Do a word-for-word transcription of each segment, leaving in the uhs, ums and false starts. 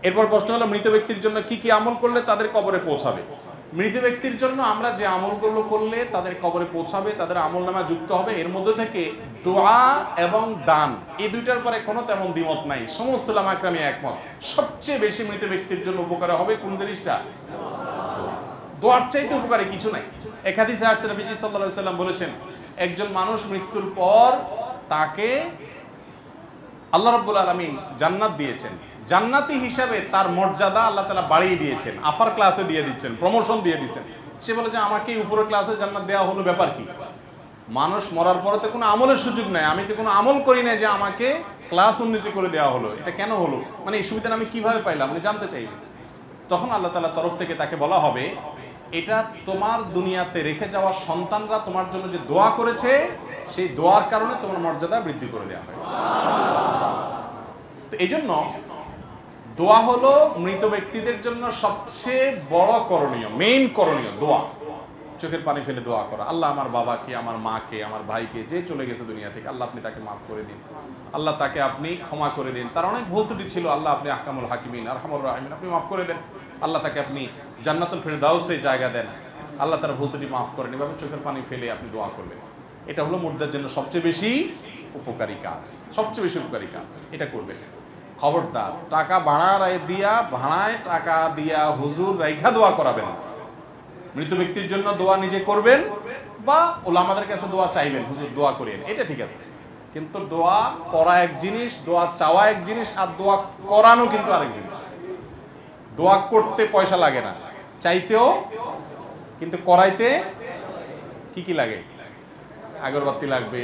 এরপর প্রশ্ন হলো মৃত ব্যক্তির জন্য কি কি আমল করলে তাদের কবরে পৌঁছাবে। মৃত ব্যক্তির জন্য আমরা যে আমলগুলো করলে তাদের কবরে পৌঁছাবে, তাদের আমলনামা যুক্ত হবে, এর মধ্যে থেকে দোয়া এবং দান এই দুইটার পরে কোনো তেমন দ্বিমত নাই, সমস্ত উলামা একরামে একমত। সবচেয়ে বেশি মৃত ব্যক্তির জন্য উপকার হবে কোন জিনিসটা? দোয়ার চাইতে উপকারী কিছু নাই। এক হাদিসে আসছে নবীজি সাল্লাল্লাহু আলাইহি সাল্লাম বলেছেন, একজন মানুষ মৃত্যুর পর তাকে আল্লাহ রাব্বুল আলামিন জান্নাত দিয়েছেন, জান্নাতি হিসাবে তার মর্যাদা আল্লাহ তাআলা বাড়িয়ে দিয়েছেন, আফার ক্লাসে দিয়ে দিচ্ছেন, প্রমোশন দিয়ে দিচ্ছেন। সে বলে যে আমাকে উপরের ক্লাসে জান্নাত দেওয়া হলো, ব্যাপার কি? মানুষ মরার পরে তো কোনো আমলের সুযোগ নাই, আমি তো কোনো আমল করি না যে আমাকে ক্লাস উন্নতি করে দেওয়া হলো, এটা কেন হলো, মানে এই সুবিধাটা আমি কিভাবে পাইলাম, আমি জানতে চাইবে। তখন আল্লাহ তাআলার তরফ থেকে তাকে বলা হবে, এটা তোমার দুনিয়াতে রেখে যাওয়া সন্তানরা তোমার জন্য যে দোয়া করেছে, সেই দোয়ার কারণে তোমার মর্যাদা বৃদ্ধি করে দেওয়া হয়েছে। তো এই জন্য দোয়া হলো মৃত ব্যক্তিদের জন্য সবচেয়ে বড় করণীয়, মেইন করণীয় দোয়া। চোখের পানি ফেলে দোয়া করা, আল্লাহ আমার বাবাকে, আমার মাকে, আমার ভাইকে, যে চলে গেছে দুনিয়া থেকে, আল্লাহ আপনি তাকে মাফ করে দিন, আল্লাহ তাকে আপনি ক্ষমা করে দিন, তার অনেক ভুল ত্রুটি ছিল, আল্লাহ আপনি আহকামুল হাকিমিন আরহামুর রাহিমিন, আপনি মাফ করে দেন, আল্লাহ তাকে আপনি জান্নাতুল ফিরদাউসে জায়গা দেন, আল্লাহ তার ভুল ত্রুটি মাফ করেন। এভাবে চোখের পানি ফেলে আপনি দোয়া করবেন। এটা হলো মুর্দার জন্য সবচেয়ে বেশি উপকারী কাজ, সবচেয়ে বেশি উপকারী কাজ, এটা করবেন। খবরদার টাকা ভাড়া দিয়া, ভাড়ায় টাকা দিয়া হুজুর রাইখা দোয়া করাবেন। মৃত ব্যক্তির জন্য দোয়া নিজে করবেন বা ওলামাদের কাছে দোয়া চাইবেন, হুজুর দোয়া করেন, এটা ঠিক আছে। কিন্তু দোয়া করা এক জিনিস, দোয়া চাওয়া এক জিনিস, আর দোয়া করানো কিন্তু আরেক জিনিস। দোয়া করতে পয়সা লাগে না, চাইতেও, কিন্তু করাইতে কি কি লাগে? আগরবাতি লাগবে,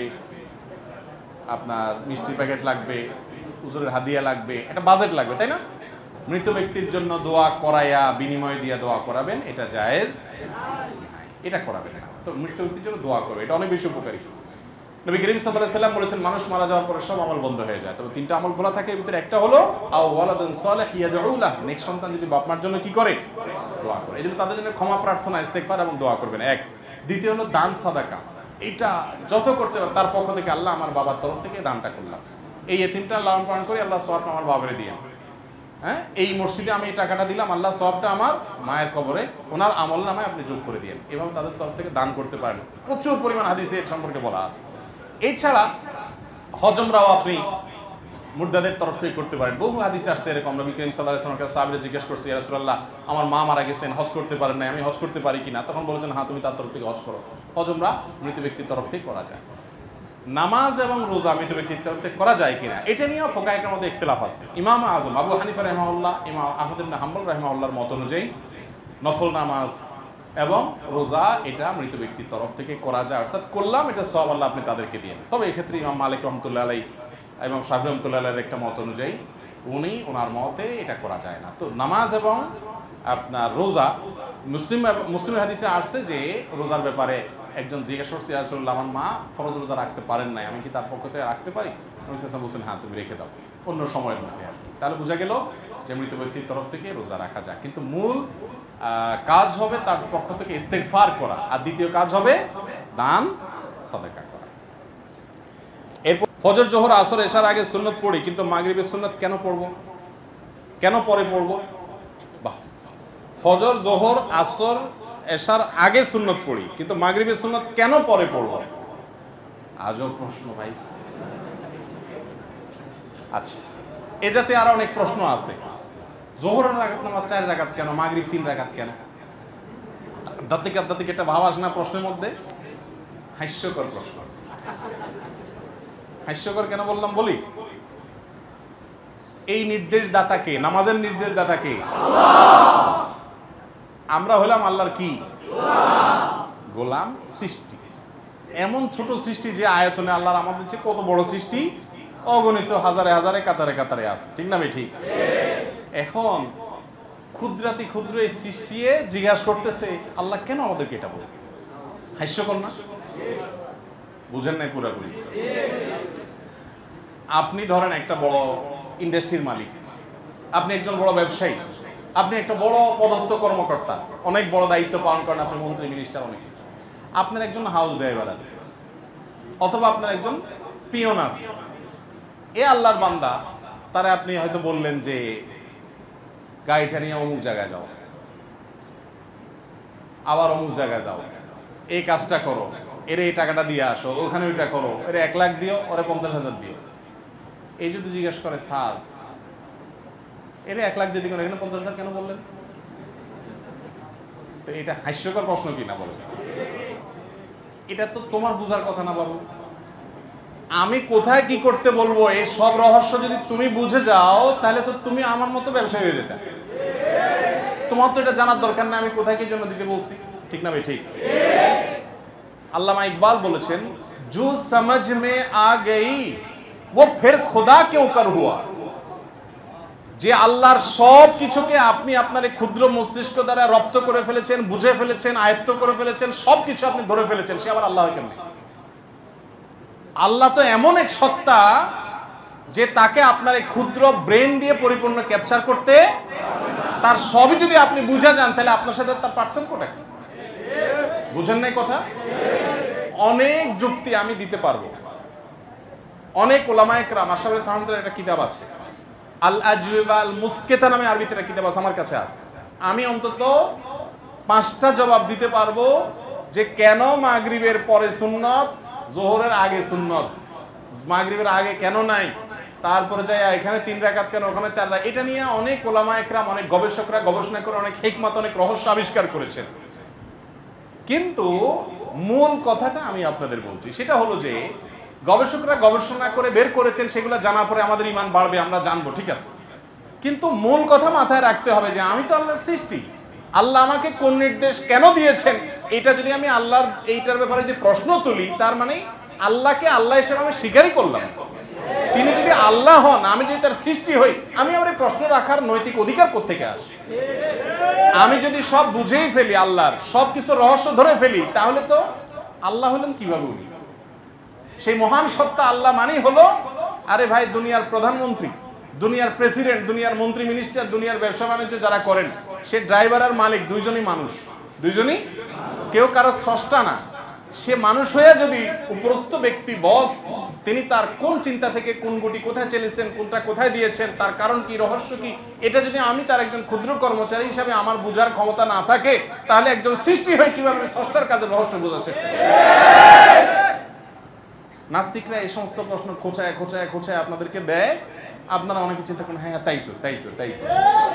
আপনার মিষ্টির প্যাকেট লাগবে, হুজুরের হাদিয়া লাগবে, একটা বাজেট লাগবে, তাই না? মৃত ব্যক্তির জন্য দোয়া করাইয়া বিনিময় দিয়া দোয়া করাবেন, এটা জায়েজ, এটা করাবেন না। তো মৃত ব্যক্তির জন্য দোয়া করবে, এটা অনেক বেশি উপকারী। নবী করিম সাল্লাল্লাহু আলাইহি সাল্লাম বলেছেন, মানুষ মারা যাওয়ার পরে সব আমল বন্ধ হয়ে যায়, তবে তিনটা আমল খোলা থাকে। এর ভিতরে একটা হলো আও ওয়ালাদুন সালিহ ইয়াদউ লাহ, নেক্সট সন্তান যদি বাপ মার জন্য কি করে? দোয়া করে। এই জন্য তাদের জন্য ক্ষমা প্রার্থনা, ইস্তেগফার এবং দোয়া করবেন। এক। দ্বিতীয় হলো দান সাদাকা, এটা যত করতে পারে তার পক্ষ থেকে, আল্লাহ আমার বাবার তরফ থেকে দানটা করলাম, এই এতিমটা লালন পালন করে, আল্লাহ সওয়াবটা আমার বাবারে দিয়েন। হ্যাঁ, এই মসজিদে আমি এই টাকাটা দিলাম, আল্লাহ সওয়াবটা আমার মায়ের কবরে, ওনার আমল নামায় আপনি যোগ করে দিয়েন। এভাবে তাদের তরফ থেকে দান করতে পারেন। প্রচুর পরিমাণ হাদিসে এর সম্পর্কে বলা আছে। এছাড়া হজমরাও আপনি মুর্দাদের তরফ থেকে করতে পারেন। বহু হাদিসে আসছে এরকম। নবী করিম সাল্লাল্লাহু আলাইহি ওয়াসাল্লাম সাহাবীরা জিজ্ঞেস করছে, ইয়া রাসূলুল্লাহ, আমার মা মারা গেছেন, হজ করতে পারেন না, আমি হজ করতে পারি কিনা? তখন বলেছেন, হ্যাঁ, তুমি তার তরফ থেকে হজ করো। হজমরা মৃত ব্যক্তির তরফ থেকে করা যায়। নামাজ এবং রোজা মৃত ব্যক্তির তরফ থেকে করা যায় কিনা, এটা নিয়েও ফুকাহাদের মধ্যে ইখতিলাফ আছে। ইমাম আযম আবু হানিফা রাহিমাহুল্লাহ, ইমাম আহমদ ইবনে হাম্বল রাহিমাহুল্লাহর মত অনুযায়ী নফল নামাজ এবং রোজা এটা মৃত ব্যক্তির তরফ থেকে করা যায়, অর্থাৎ করলাম, এটা সওয়াব আল্লাহ আপনি তাদেরকে দিয়েন। তবে এক্ষেত্রে ইমাম মালিক রহমতুল্লাহ আলাইহি, ইমাম শাফিঈ রহমতুল্লাহ আলাইহির একটা মত অনুযায়ী উনি ওনার মতে এটা করা যায় না। তো নামাজ এবং আপনার রোজা, মুসলিম মুসলিমের হাদিসে আসছে যে রোজার ব্যাপারে একজন জিজ্ঞাসা করছে, ইয়া রাসূলুল্লাহ, আমার মা ফরজ রোজা রাখতে পারেন নাই, আমি কি তার পক্ষ থেকে রাখতে পারি? নবী সাল্লাল্লাহু আলাইহি ওয়াসাল্লাম বলছেন, হ্যাঁ, তুমি রেখে দাও অন্য সময়ের মধ্যে আর কি। তাহলে বোঝা গেল যে মৃত ব্যক্তির তরফ থেকে রোজা রাখা যায়, কিন্তু মূল কাজ হবে তার পক্ষ থেকে ইস্তেগফার করা, আর দ্বিতীয় কাজ হবে দান সাদাকা করা। এরপর ফজর, জোহর, আসর, এশার আগে সুন্নত পড়ি, কিন্তু মাগরিবের সুন্নত কেন পড়বো, কেন পরে পড়বো? বাহ, ফজর, জোহর, আসর, এশার আগে সুন্নত পড়ি, কিন্তু মাগরিবের সুন্নত কেন পরে পড়বো? আজব প্রশ্ন ভাই। আচ্ছা, এ জাতীয় আরো অনেক প্রশ্ন আছে। জোহরের রাকাত নামাজ চার রাকাত কেন, মাগরিব তিন রাকাত কেন? আধ্যাত্মিক আধ্যাত্মিক একটা ভাব আসে না প্রশ্নের মধ্যে? হাস্যকর প্রশ্ন। হাস্যকর কেন বললাম বলি, এই নির্দেশ দাতাকে, নামাজের নির্দেশ দাতাকে? আমরা হলাম আল্লাহর কি গোলাম, সৃষ্টি। এমন ছোট সৃষ্টি যে আয়তনে আল্লাহর আমাদের চেয়ে কত বড় সৃষ্টি, অগণিত হাজারে হাজারে কাতারে কাতারে আছে, ঠিক না? ঠিক। এখন ক্ষুদ্রাতি ক্ষুদ্র এই সৃষ্টি জিজ্ঞাসা করতেছে, আল্লাহ কেন আমাদেরকে এটা বলবে? হাস্যকর না? বুঝেন নাই পুরাপুরি? আপনি ধরেন একটা বড় ইন্ডাস্ট্রির মালিক, আপনি একজন বড় ব্যবসায়ী, আপনি একটা বড় পদস্থ কর্মকর্তা, অনেক বড় দায়িত্ব পালন করেন, আপনি মন্ত্রী, মিনিস্টার, অনেক। আপনার একজন হাউস ড্রাইভার আছে, অথবা আপনার একজন পিয়ন আছে। এ আল্লাহর বান্দা, তারা আপনি হয়তো বললেন যে গাড়িটা নিয়ে অমুক জায়গায় যাও, আবার অমুক জায়গায় যাও, এই কাজটা করো, এর এই টাকাটা দিয়ে আসো, ওখানে ওইটা করো, এর এক লাখ দিও, ওরে পঞ্চাশ হাজার দিও। এই যদি জিজ্ঞেস করে স্যার এর এক লাখ দিয়ে দিবেন, এখানে পঞ্চাশ হাজার কেন বললেন? তো এটা হাস্যকর প্রশ্ন কিনা বলো? এটা তো তোমার বুঝার কথা না বাবু। আমি কোথায় কি করতে বলবো এই সব রহস্য যদি তুমি বুঝে যাও তাহলে তো তুমি আমার মতো ব্যবসায়ী হয়ে যেতে। তোমার তো এটা জানার দরকার না আমি কোথায় কি জন্য দিতে বলছি, ঠিক না ভাই? ঠিক। আল্লামা ইকবাল বলেছেন, জু সমঝ মে আ গই वो फिर खुदा क्यों कर हुआ। যে আল্লাহর সব কিছুকে আপনি আপনার এই ক্ষুদ্র মস্তিষ্ক দ্বারা রপ্ত করে ফেলেছেন, বুঝে ফেলেছেন, আয়ত্ত করে ফেলেছেন, সবকিছু আপনি ধরে ফেলেছেন, সে আবার আল্লাহ হয় কেমনে? আল্লাহ তো এমন এক সত্তা যে তাকে আপনার এই ক্ষুদ্র ব্রেন দিয়ে পরিপূর্ণ ক্যাপচার করতে, তার সবই যদি আপনি বুঝে যান তাহলে আপনার সাথে তার পার্থক্যটা কি? বুঝেন নাই কথা? অনেক যুক্তি আমি দিতে পারবো। অনেক ওলামায়ে কেরাম, আশরাফুল থানভির একটা কিতাব আছে আল আজওয়াবা আল মুসকিতা নামে আরবিতে একটা কিতাব আছে, আমার কাছে আছে। আমি অন্তত পাঁচটা জবাব দিতে পারবো যে কেন মাগরিবের পরে সুন্নত, যোহরের আগে সুন্নত, মাগরিবের আগে কেন নাই, তারপরে যাই এখানে তিন রাকাত কেন, ওখানে চার রাকাত। এটা নিয়ে অনেক ওলামায়ে কেরাম, অনেক গবেষকরা গবেষণা করে অনেক হিকমত, অনেক রহস্য আবিষ্কার করেছেন। কিন্তু মূল কথাটা আমি আপনাদের বলছি, সেটা হলো যে গবেষকরা গবেষণা করে বের করেছেন, সেগুলো জানার পরে আমাদের ঈমান বাড়বে, আমরা জানবো, ঠিক আছে। কিন্তু মূল কথা মাথায় রাখতে হবে যে আমি তো আল্লাহর সৃষ্টি, আল্লাহ আমাকে কোন নির্দেশ কেন দিয়েছেন, এটা যদি আমি আল্লাহর এইটার ব্যাপারে যে প্রশ্ন তুলি, তার মানে আল্লাহকে আল্লাহ হিসেবে আমি স্বীকারই করলাম। তিনি যদি আল্লাহ হন, আমি যদি তার সৃষ্টি হই, আমি আমার এই প্রশ্ন রাখার নৈতিক অধিকার কোত্থেকে আসে? আমি যদি সব বুঝেই ফেলি, আল্লাহর সব কিছু রহস্য ধরে ফেলি, তাহলে তো আল্লাহ হলেন কিভাবে উনি? সেই মহান সত্তা আল্লাহ মানেই হলো, আরে ভাই দুনিয়ার প্রধানমন্ত্রী, দুনিয়ার প্রেসিডেন্ট, দুনিয়ার মন্ত্রী মিনিস্টার, দুনিয়ার ব্যবসা বাণিজ্য যারা করেন, সে ড্রাইভার আর মালিক দুইজনই মানুষ, দুইজনই, কেউ কারো স্রষ্টা না। সে মানুষ হয়ে যদি উপরস্থ ব্যক্তি বস, তিনি তার কোন চিন্তা থেকে কোন গুটি কোথায় চলেছেন, কোনটা কোথায় দিয়েছেন, তার কারণ কি, রহস্য কি, এটা যদি আমি তার একজন ক্ষুদ্র কর্মচারী হিসাবে আমার বোঝার ক্ষমতা না থাকে, তাহলে একজন সৃষ্টি হয়ে কিভাবে স্রষ্টার কাজের রহস্য বোঝার চেষ্টা করে? নাস্তিকরা এই সমস্ত প্রশ্ন খোঁচায় খোঁচায় খোঁচায় আপনাদেরকে দেয়, আপনারা অনেকে চিন্তা করেন হ্যাঁ তাই তো তাই তো তাই তো।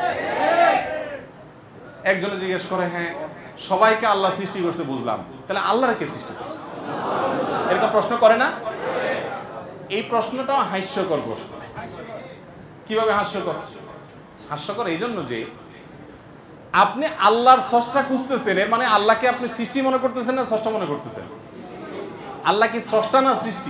একজনে জিজ্ঞেস করে, হ্যাঁ সবাইকে আল্লাহ সৃষ্টি করছে বুঝলাম, তাহলে আল্লাহর কে সৃষ্টি করছে? এরকম প্রশ্ন করে না? এই প্রশ্নটাও হাস্যকর প্রশ্ন। কিভাবে হাস্যকর? হাস্যকর এই জন্য যে আপনি আল্লাহর স্রষ্টা খুঁজতেছেন, এর মানে আল্লাহকে আপনি সৃষ্টি মনে করতেছেন না স্রষ্টা মনে করতেছেন? আল্লাহ কি স্রষ্টা না সৃষ্টি?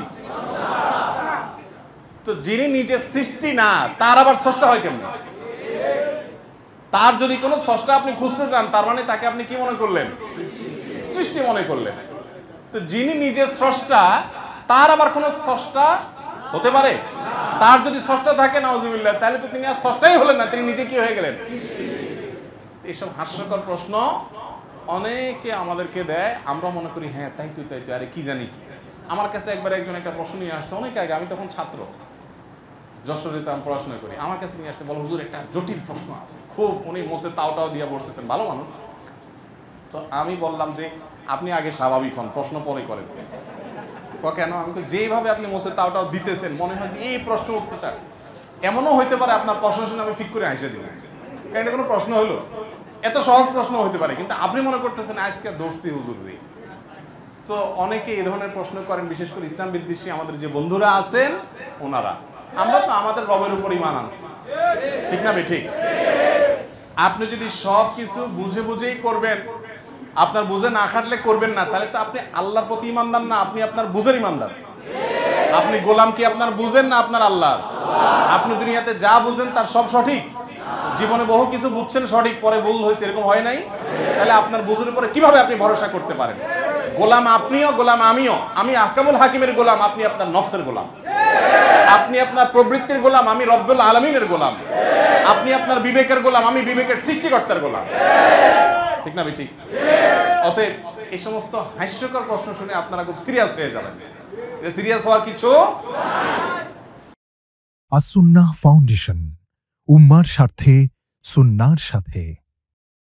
তো যিনি নিজে সৃষ্টি না, তার আবার স্রষ্টা হয় কেমন? তার যদি কোনো স্রষ্টা আপনি খুঁজতে যান, তার মানে তাকে আপনি কি মনে করলেন? সৃষ্টি মনে করলেন। তো যিনি নিজে স্রষ্টা, তার আবার কোনো স্রষ্টা হতে পারে? তার যদি স্রষ্টা থাকে নাউজুবিল্লাহ, তাহলে তো তিনি আর স্রষ্টাই হলেন না, তিনি নিজে কি হয়ে গেলেন? এইসব হাস্যকর প্রশ্ন অনেকে আমাদেরকে দেয়, আমরা মনে করি হ্যাঁ তাই তো তাই তো, আরে কি জানি কি। আমার কাছে একবার একজন একটা প্রশ্ন নিয়ে আসছে অনেক আগে, আমি তখন ছাত্র, যশোরে আমি পড়াশোনা করি। আমার কাছে নিয়ে আসছে, বলো হুজুর একটা জটিল প্রশ্ন আছে খুব, উনি মোসে তাওটাও দিয়ে বসতেছেন, ভালো মানুষ। তো আমি বললাম যে আপনি আগে স্বাভাবিক হন, প্রশ্ন পরে করেন। কেন? আমি তো যেইভাবে আপনি মোসে তাওটাও দিতেছেন, মনে হয় যে এই প্রশ্ন উঠতে চান। এমনও হইতে পারে আপনার প্রশ্ন শুনে আমি ঠিক করে হাসে দিব, কারণ এটা কোনো প্রশ্ন হলো, এত সহজ প্রশ্ন হতে পারে, কিন্তু আপনি মনে করতেছেন আজকে ধরছি হুজুর রে। তো অনেকে এই ধরনের প্রশ্ন করেন, বিশেষ করে ইসলাম বিদ্বেষী আমাদের যে বন্ধুরা আছেন ওনারা। আমরা তো আমাদের রবের উপর ঈমান আনছি, ঠিক না? ঠিক। আপনি যদি সব কিছু বুঝে বুঝেই করবেন, আপনার বুঝে না খাটলে করবেন না, তাহলে তো আপনি আল্লাহর প্রতি ঈমানদার না, আপনি আপনার বুঝের ঈমানদার। আপনি গোলাম কি আপনার বুঝেন না আপনার আল্লাহর? আপনি দুনিয়াতে যা বুঝেন তার সব সঠিক, জীবনে বহু কিছু বুঝছেন সঠিক, পরে ভুল হয়েছে, এরকম হয় নাই? তাহলে আপনার বুঝের উপরে কিভাবে আপনি ভরসা করতে পারেন? গোলাম আপনিও, গোলাম আমিও। আমি আহকামুল হাকিমের গোলাম, আপনি আপনার নফসের গোলাম। আপনি আপনার প্রবৃত্তির গোলাম, আমি রব্বুল আলামিনের গোলাম। আপনি আপনার বিবেকের গোলাম, আমি বিবেকের সৃষ্টিকর্তার গোলাম, ঠিক না? ঠিক। অতএব এই সমস্ত হাস্যকর প্রশ্ন শুনে আপনারা খুব সিরিয়াস হয়ে যাবেন, এটা সিরিয়াস হওয়ার কিছু। আস-সুন্নাহ ফাউন্ডেশন, উম্মার স্বার্থে সুন্নাহর সাথে।